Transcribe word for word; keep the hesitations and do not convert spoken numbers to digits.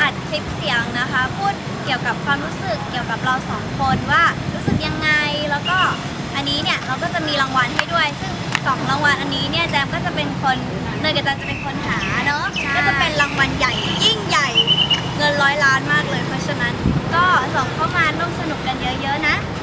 อัดคลิปเสียงนะคะพูดเกี่ยวกับความรู้สึกเกี่ยวกับเราสองคนว่ารู้สึกยังไงแล้วก็อันนี้เนี่ยเราก็จะมีรางวัลให้ด้วยซึ่งสองรางวัลอันนี้เนี่ยแจมก็จะเป็นคนเนยกับแจมจะเป็นคนหาเนาะก็จะเป็นรางวัลใหญ่ยิ่งใหญ่เงินร้อยล้านมากเลยเพราะฉะนั้นก็ส่งเข้ามาร่วมสนุกกันเยอะๆนะ